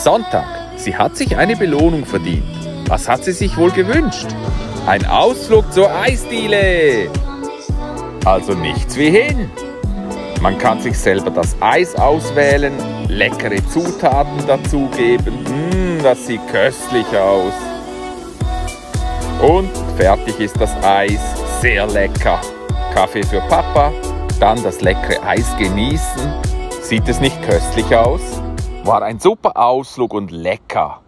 Sonntag. Sie hat sich eine Belohnung verdient. Was hat sie sich wohl gewünscht? Ein Ausflug zur Eisdiele. Also nichts wie hin. Man kann sich selber das Eis auswählen, leckere Zutaten dazugeben. Das sieht köstlich aus. Und fertig ist das Eis. Sehr lecker. Kaffee für Papa. Dann das leckere Eis genießen. Sieht es nicht köstlich aus? War ein super Ausflug und lecker.